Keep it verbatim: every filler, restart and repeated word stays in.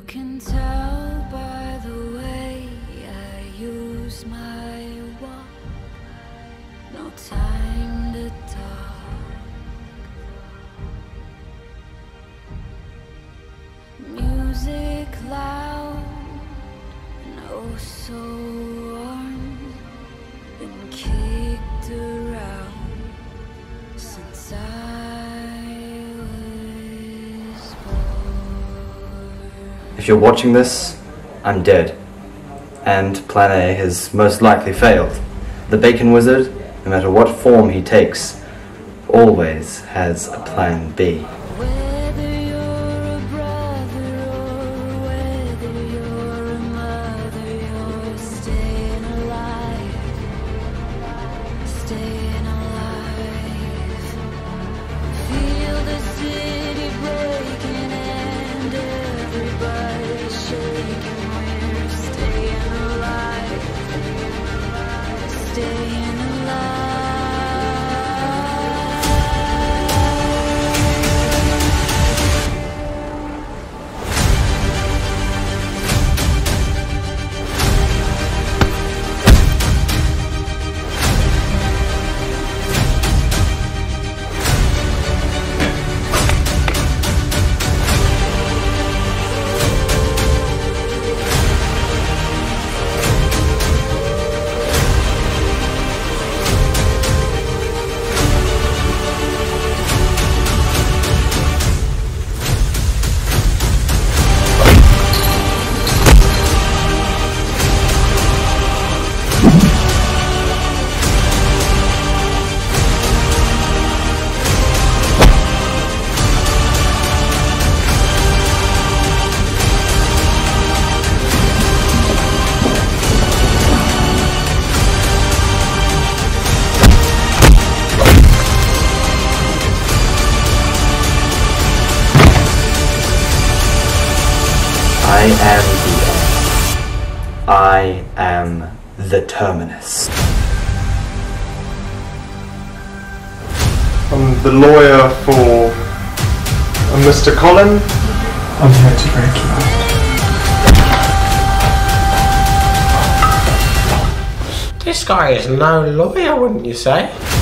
can tell by the way I use my walk. No time to talk. Music loud and oh so warm. Been kicked around since I was born. If you're watching this, I'm dead. And Plan A has most likely failed. The Bacon Wizard, no matter what form he takes, always has a Plan B. Staying alive. Feel the city breaking and everybody shaking. We're staying alive. Staying alive. I am the end. I am the Terminus. I'm the lawyer for uh, Mister Collin. I'm here to break you out. This guy is no lawyer, wouldn't you say?